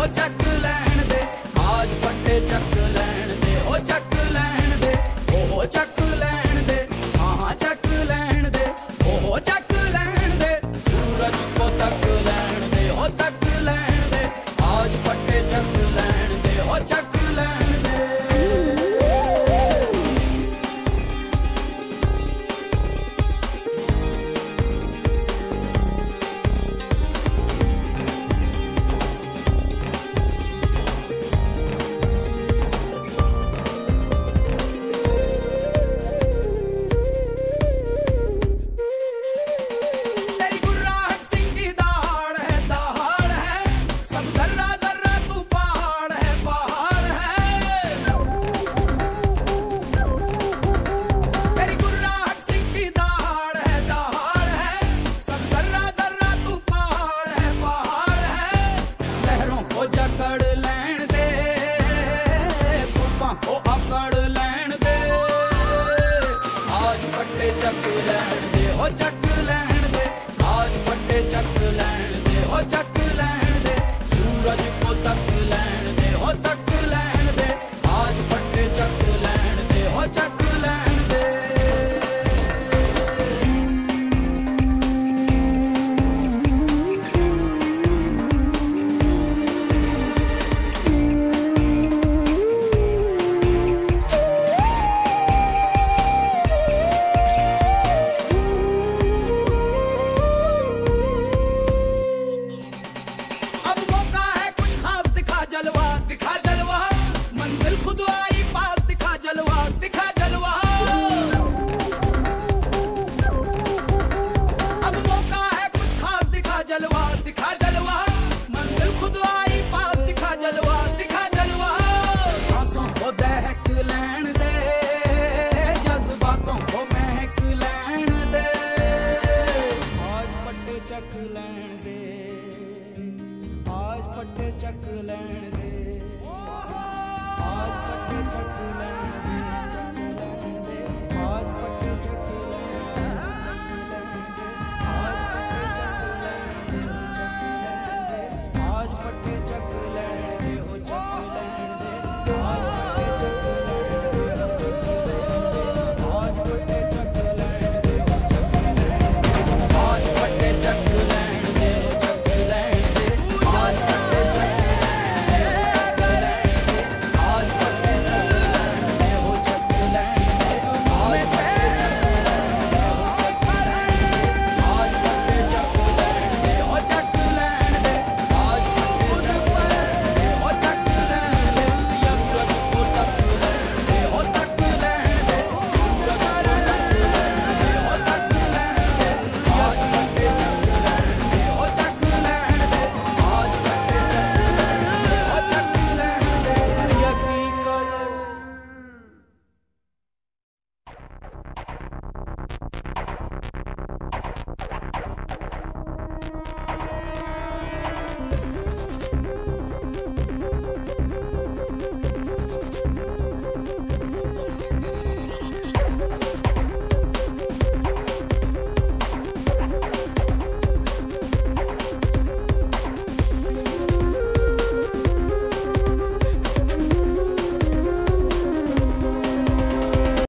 ओ चक लैण दे, आज पट्टे चक लैण दे, ओ चक लैण दे, ओ चक लैण दे, हाँ चक लैण दे, ओ चक लैण दे, सूरज को तक लैण दे, ओ तक लैण दे, आज पट्टे चक लैण दे, ओ चक लैण दे। चक लैण दे, ओ चक लैण दे, आज पट्टे चक लैण दे, ओ चक लैण दे, सूरज को तक लैण दे, ओ तक लैण दे, आज पट्टे चक लैण दे, ओ चक लैण दे। चक लैण दे, आज पट्टे चक लैण दे, आज पट्टे चक लैण दे।